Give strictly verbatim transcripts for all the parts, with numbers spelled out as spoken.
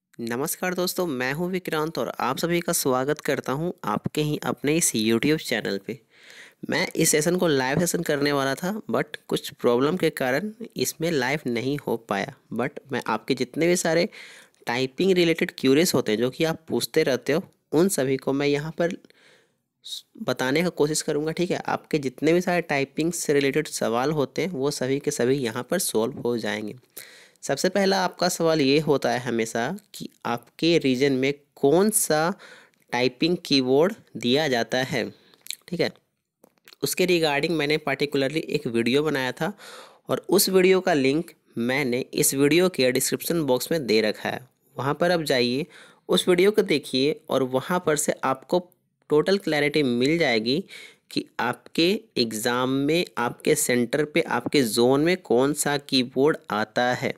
नमस्कार दोस्तों, मैं हूं विक्रांत और आप सभी का स्वागत करता हूं आपके ही अपने इस यूट्यूब चैनल पे। मैं इस सेशन को लाइव सेशन करने वाला था, बट कुछ प्रॉब्लम के कारण इसमें लाइव नहीं हो पाया। बट मैं आपके जितने भी सारे टाइपिंग रिलेटेड क्यूरियस होते हैं जो कि आप पूछते रहते हो, उन सभी को मैं यहाँ पर बताने का कोशिश करूँगा। ठीक है, आपके जितने भी सारे टाइपिंग से रिलेटेड सवाल होते हैं वो सभी के सभी यहाँ पर सॉल्व हो जाएंगे। सबसे पहला आपका सवाल ये होता है हमेशा कि आपके रीजन में कौन सा टाइपिंग कीबोर्ड दिया जाता है। ठीक है, उसके रिगार्डिंग मैंने पार्टिकुलरली एक वीडियो बनाया था और उस वीडियो का लिंक मैंने इस वीडियो के डिस्क्रिप्शन बॉक्स में दे रखा है। वहाँ पर आप जाइए, उस वीडियो को देखिए और वहाँ पर से आपको टोटल क्लैरिटी मिल जाएगी कि आपके एग्ज़ाम में, आपके सेंटर पे, आपके जोन में कौन सा कीबोर्ड आता है।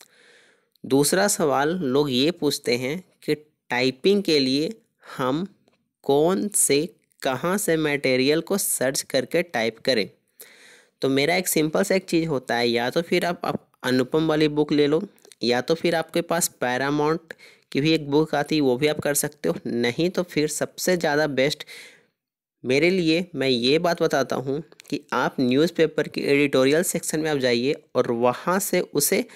दूसरा सवाल लोग ये पूछते हैं कि टाइपिंग के लिए हम कौन से, कहाँ से मटेरियल को सर्च करके टाइप करें। तो मेरा एक सिंपल सा एक चीज़ होता है, या तो फिर आप, आप अनुपम वाली बुक ले लो, या तो फिर आपके पास पैरामाउंट की भी एक बुक आती है, वो भी आप कर सकते हो। नहीं तो फिर सबसे ज़्यादा बेस्ट मेरे लिए मैं ये बात बताता हूँ कि आप न्यूज़पेपर की एडिटोरियल सेक्शन में आप जाइए और वहाँ से उसे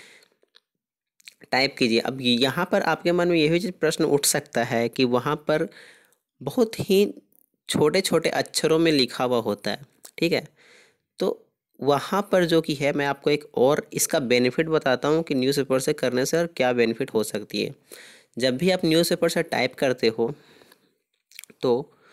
टाइप कीजिए। अब यहाँ पर आपके मन में ये भी प्रश्न उठ सकता है कि वहाँ पर बहुत ही छोटे छोटे अक्षरों में लिखा हुआ होता है। ठीक है, तो वहाँ पर जो कि है, मैं आपको एक और इसका बेनिफिट बताता हूँ कि न्यूज़पेपर से करने से और क्या बेनिफिट हो सकती है। जब भी आप न्यूज़पेपर से टाइप करते हो तो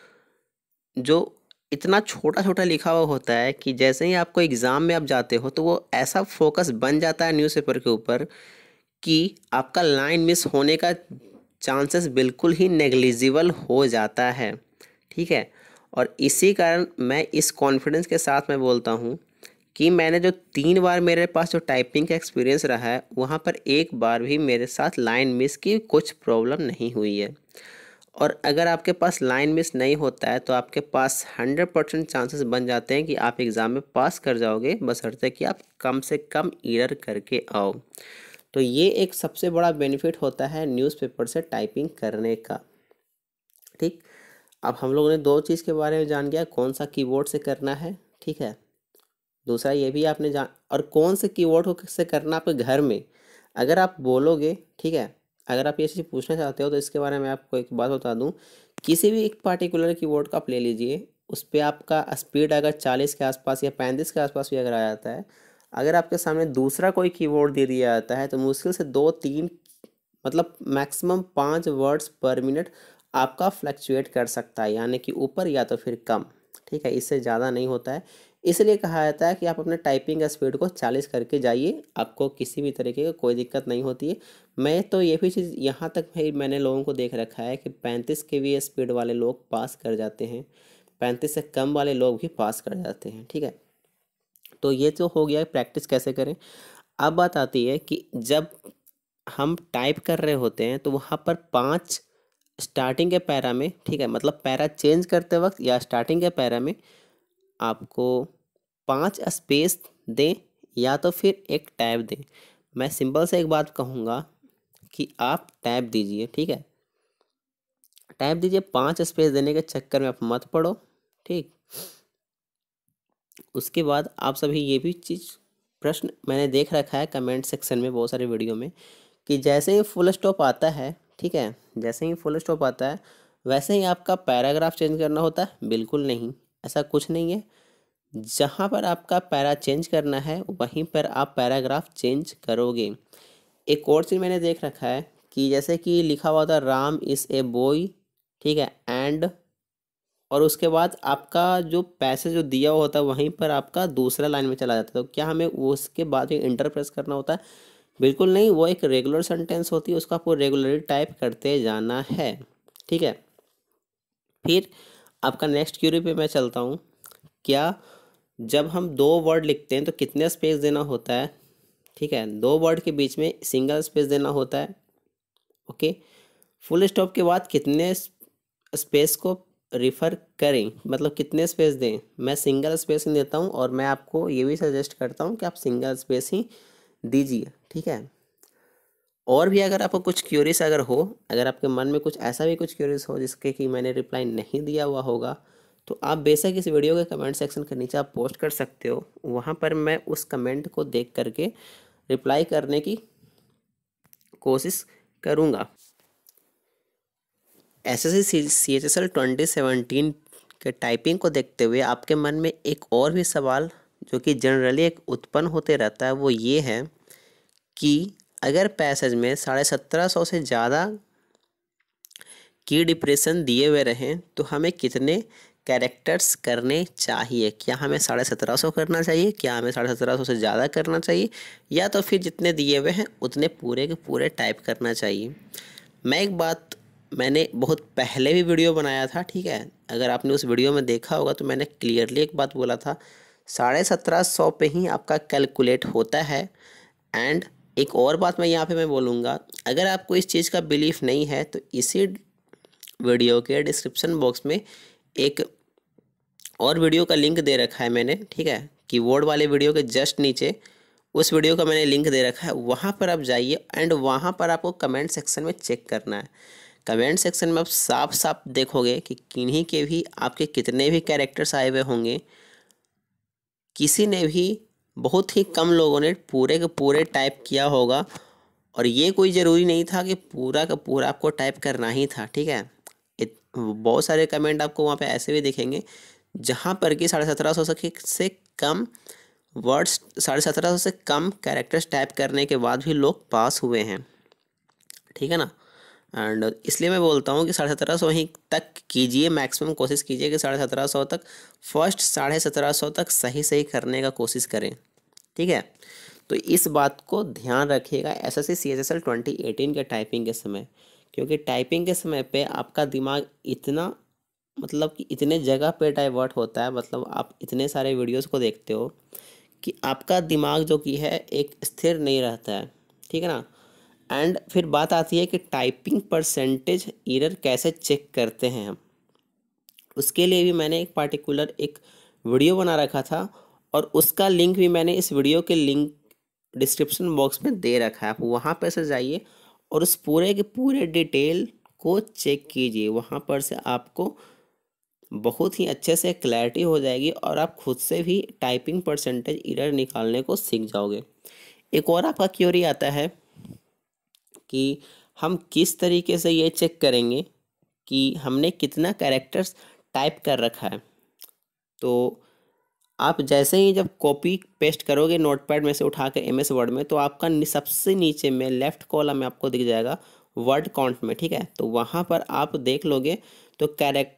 जो इतना छोटा छोटा लिखा हुआ होता है कि जैसे ही आपको एग्ज़ाम में आप जाते हो तो वो ऐसा फोकस बन जाता है न्यूज़पेपर के ऊपर कि आपका लाइन मिस होने का चांसेस बिल्कुल ही नेग्लिजिबल हो जाता है। ठीक है, और इसी कारण मैं इस कॉन्फिडेंस के साथ मैं बोलता हूँ कि मैंने जो तीन बार मेरे पास जो टाइपिंग का एक्सपीरियंस रहा है, वहाँ पर एक बार भी मेरे साथ लाइन मिस की कुछ प्रॉब्लम नहीं हुई है। और अगर आपके पास लाइन मिस नहीं होता है तो आपके पास हंड्रेड परसेंट चांसेस बन जाते हैं कि आप एग्ज़ाम में पास कर जाओगे, बशर्ते कि आप कम से कम एरर करके आओ। तो ये एक सबसे बड़ा बेनिफिट होता है न्यूज़पेपर से टाइपिंग करने का। ठीक, अब हम लोगों ने दो चीज़ के बारे में जान गया, कौन सा कीबोर्ड से करना है। ठीक है, दूसरा ये भी आपने जान, और कौन से कीबोर्ड को से करना आपके घर में। अगर आप बोलोगे, ठीक है, अगर आप ये चीज़ पूछना चाहते हो तो इसके बारे में आपको एक बात बता दूं। किसी भी एक पार्टिकुलर कीबोर्ड का आप ले लीजिए, उस पर आपका स्पीड अगर चालीस के आसपास या पैंतीस के आसपास भी अगर आ जाता है, अगर आपके सामने दूसरा कोई कीबोर्ड दे दिया जाता है तो मुश्किल से दो तीन, मतलब मैक्सिमम पाँच वर्ड्स पर मिनट आपका फ्लक्चुएट कर सकता है, यानी कि ऊपर या तो फिर कम। ठीक है, इससे ज़्यादा नहीं होता है। इसलिए कहा जाता है कि आप अपने टाइपिंग स्पीड को चालीस करके जाइए, आपको किसी भी तरीके की कोई दिक्कत नहीं होती है। मैं तो ये भी चीज़ यहाँ तक भाई मैंने लोगों को देख रखा है कि पैंतीस के भी स्पीड वाले लोग पास कर जाते हैं, पैंतीस से कम वाले लोग भी पास कर जाते हैं। ठीक है, तो ये तो हो गया प्रैक्टिस कैसे करें। अब बात आती है कि जब हम टाइप कर रहे होते हैं तो वहाँ पर पांच स्टार्टिंग के पैरा में, ठीक है, मतलब पैरा चेंज करते वक्त या स्टार्टिंग के पैरा में आपको पांच स्पेस दें या तो फिर एक टैब दें। मैं सिंपल से एक बात कहूँगा कि आप टैब दीजिए। ठीक है, टैब दीजिए, पांच स्पेस देने के चक्कर में आप मत पड़ो। ठीक, उसके बाद आप सभी ये भी चीज़, प्रश्न मैंने देख रखा है कमेंट सेक्शन में बहुत सारे वीडियो में कि जैसे ही फुल स्टॉप आता है, ठीक है, जैसे ही फुल स्टॉप आता है वैसे ही आपका पैराग्राफ चेंज करना होता है। बिल्कुल नहीं, ऐसा कुछ नहीं है। जहाँ पर आपका पैरा चेंज करना है वहीं पर आप पैराग्राफ चेंज करोगे। एक और चीज़ मैंने देख रखा है कि जैसे कि लिखा हुआ था राम इज़ ए बॉय, ठीक है, एंड, और उसके बाद आपका जो पैसे जो दिया हुआ होता है वहीं पर आपका दूसरा लाइन में चला जाता है। तो क्या हमें वो उसके बाद इंटर प्रेस करना होता है? बिल्कुल नहीं, वो एक रेगुलर सेंटेंस होती है, उसको आपको रेगुलरली टाइप करते जाना है। ठीक है, फिर आपका नेक्स्ट क्यूरी पे मैं चलता हूँ। क्या जब हम दो वर्ड लिखते हैं तो कितने स्पेस देना होता है? ठीक है, दो वर्ड के बीच में सिंगल स्पेस देना होता है। ओके, फुल स्टॉप के बाद कितने स्पेस को रिफ़र करें, मतलब कितने स्पेस दें? मैं सिंगल स्पेस ही देता हूँ और मैं आपको ये भी सजेस्ट करता हूँ कि आप सिंगल स्पेस ही दीजिए। ठीक है, और भी अगर आपको कुछ क्यूरीज अगर हो, अगर आपके मन में कुछ ऐसा भी कुछ क्यूरीज हो जिसके कि मैंने रिप्लाई नहीं दिया हुआ होगा, तो आप बेशक इस वीडियो के कमेंट सेक्शन के नीचे आप पोस्ट कर सकते हो। वहाँ पर मैं उस कमेंट को देख करके रिप्लाई करने की कोशिश करूँगा। S S C C H S L twenty seventeen के टाइपिंग को देखते हुए आपके मन में एक और भी सवाल जो कि जनरली एक उत्पन्न होते रहता है, वो ये है कि अगर पैसेज में साढ़े सत्रह सौ से ज़्यादा की डिप्रेशन दिए हुए रहें तो हमें कितने कैरेक्टर्स करने चाहिए? क्या हमें साढ़े सत्रह सौ करना चाहिए, क्या हमें साढ़े सत्रह सौ से ज़्यादा करना चाहिए, या तो फिर जितने दिए हुए हैं उतने पूरे के पूरे टाइप करना चाहिए? मैं एक बात, मैंने बहुत पहले भी वीडियो बनाया था, ठीक है, अगर आपने उस वीडियो में देखा होगा तो मैंने क्लियरली एक बात बोला था, साढ़े सत्रह सौ पे ही आपका कैलकुलेट होता है। एंड एक और बात मैं यहाँ पे मैं बोलूँगा, अगर आपको इस चीज़ का बिलीफ नहीं है तो इसी वीडियो के डिस्क्रिप्शन बॉक्स में एक और वीडियो का लिंक दे रखा है मैंने, ठीक है, कीबोर्ड वाले वीडियो के जस्ट नीचे उस वीडियो का मैंने लिंक दे रखा है, वहाँ पर आप जाइए एंड वहाँ पर आपको कमेंट सेक्शन में चेक करना है। कमेंट सेक्शन में आप साफ साफ देखोगे कि किन्हीं के भी आपके कितने भी कैरेक्टर्स आए हुए होंगे, किसी ने भी, बहुत ही कम लोगों ने पूरे के पूरे टाइप किया होगा। और ये कोई ज़रूरी नहीं था कि पूरा का पूरा आपको टाइप करना ही था, ठीक है। इत, बहुत सारे कमेंट आपको वहाँ पे ऐसे भी दिखेंगे जहाँ पर कि साढ़े सत्रह सौ से कम वर्ड्स, साढ़े सत्रह सौ से कम कैरेक्टर्स टाइप करने के बाद भी लोग पास हुए हैं, ठीक है ना। एंड इसलिए मैं बोलता हूँ कि साढ़े सत्रह सौ ही तक कीजिए, मैक्सिमम कोशिश कीजिए कि साढ़े सत्रह सौ तक, फर्स्ट साढ़े सत्रह सौ तक सही सही करने का कोशिश करें, ठीक है। तो इस बात को ध्यान रखिएगा S S C C H S L twenty eighteen के टाइपिंग के समय, क्योंकि टाइपिंग के समय पे आपका दिमाग इतना, मतलब कि इतने जगह पे डाइवर्ट होता है, मतलब आप इतने सारे वीडियोस को देखते हो कि आपका दिमाग जो कि है एक स्थिर नहीं रहता है, ठीक है ना। एंड फिर बात आती है कि टाइपिंग परसेंटेज एरर कैसे चेक करते हैं हम, उसके लिए भी मैंने एक पार्टिकुलर एक वीडियो बना रखा था और उसका लिंक भी मैंने इस वीडियो के लिंक डिस्क्रिप्शन बॉक्स में दे रखा है। आप वहाँ पर से जाइए और उस पूरे के पूरे डिटेल को चेक कीजिए, वहाँ पर से आपको बहुत ही अच्छे से क्लैरिटी हो जाएगी और आप खुद से भी टाइपिंग परसेंटेज एरर निकालने को सीख जाओगे। एक और आपका क्वेरी आता है कि हम किस तरीके से ये चेक करेंगे कि हमने कितना कैरेक्टर्स टाइप कर रखा है। तो आप जैसे ही जब कॉपी पेस्ट करोगे नोटपैड में से उठा के एम एस वर्ड में, तो आपका सबसे नीचे में लेफ्ट कॉलम में आपको दिख जाएगा वर्ड काउंट में, ठीक है। तो वहाँ पर आप देख लोगे तो character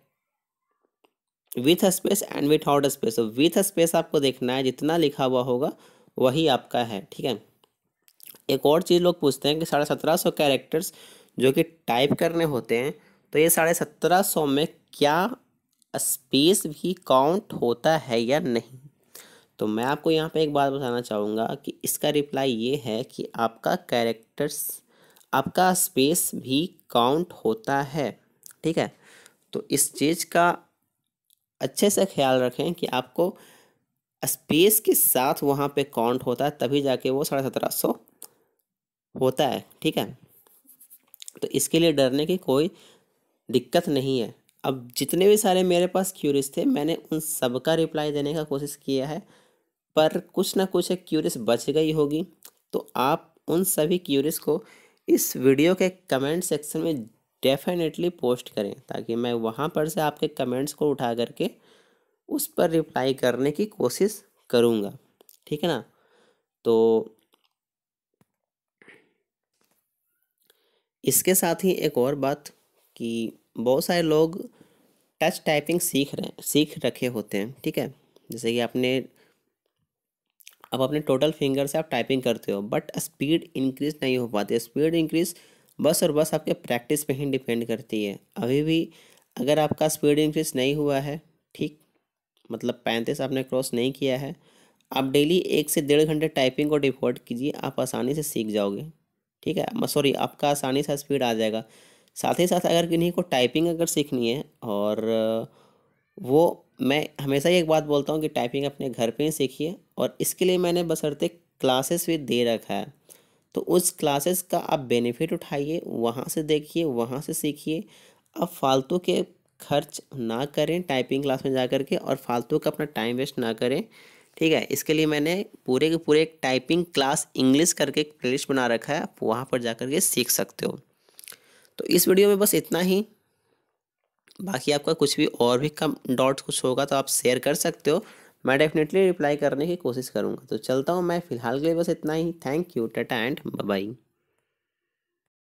with space and without space, with space आपको देखना है, जितना लिखा हुआ होगा वही आपका है, ठीक है। एक और चीज़ लोग पूछते हैं कि साढ़े सत्रह सौ कैरेक्टर्स जो कि टाइप करने होते हैं, तो ये साढ़े सत्रह सौ में क्या स्पेस भी काउंट होता है या नहीं। तो मैं आपको यहाँ पे एक बात बताना चाहूँगा कि इसका रिप्लाई ये है कि आपका कैरेक्टर्स, आपका स्पेस भी काउंट होता है, ठीक है। तो इस चीज़ का अच्छे से ख्याल रखें कि आपको स्पेस के साथ वहाँ पे काउंट होता है, तभी जाके वो साढ़े सत्रह सौ होता है, ठीक है। तो इसके लिए डरने की कोई दिक्कत नहीं है। अब जितने भी सारे मेरे पास क्यूरीज थे मैंने उन सब का रिप्लाई देने का कोशिश किया है, पर कुछ ना कुछ एक क्यूरीज बच गई होगी। तो आप उन सभी क्यूरीज को इस वीडियो के कमेंट सेक्शन में डेफिनेटली पोस्ट करें, ताकि मैं वहाँ पर से आपके कमेंट्स को उठा करके उस पर रिप्लाई करने की कोशिश करूँगा, ठीक है ना। तो इसके साथ ही एक और बात कि बहुत सारे लोग टच टाइपिंग सीख रहे हैं, सीख रखे होते हैं, ठीक है। जैसे कि आपने, अब अपने टोटल फिंगर से आप टाइपिंग करते हो, बट स्पीड इंक्रीज नहीं हो पाती। स्पीड इंक्रीज बस और बस आपके प्रैक्टिस पे ही डिपेंड करती है। अभी भी अगर आपका स्पीड इंक्रीज नहीं हुआ है, ठीक, मतलब पैंतीस आपने क्रॉस नहीं किया है, आप डेली एक से डेढ़ घंटे टाइपिंग को डिफॉल्ट कीजिए, आप आसानी से सीख जाओगे, ठीक है। सॉरी, आपका आसानी से स्पीड आ जाएगा। साथ ही साथ अगर किन्हीं को टाइपिंग अगर सीखनी है, और वो मैं हमेशा ही एक बात बोलता हूँ कि टाइपिंग अपने घर पे ही सीखिए, और इसके लिए मैंने बशर्ते क्लासेस भी दे रखा है। तो उस क्लासेस का आप बेनिफिट उठाइए, वहाँ से देखिए, वहाँ से सीखिए। अब फालतू के खर्च ना करें टाइपिंग क्लास में जा कर के, और फालतू का अपना टाइम वेस्ट ना करें, ठीक है। इसके लिए मैंने पूरे के पूरे एक टाइपिंग क्लास इंग्लिश करके एक प्लेलिस्ट बना रखा है, आप वहाँ पर जा कर के सीख सकते हो। तो इस वीडियो में बस इतना ही। बाकी आपका कुछ भी और भी कम डाउट्स कुछ होगा तो आप शेयर कर सकते हो, मैं डेफिनेटली रिप्लाई करने की कोशिश करूँगा। तो चलता हूँ मैं, फ़िलहाल के लिए बस इतना ही। Thank you, tata and bye bye.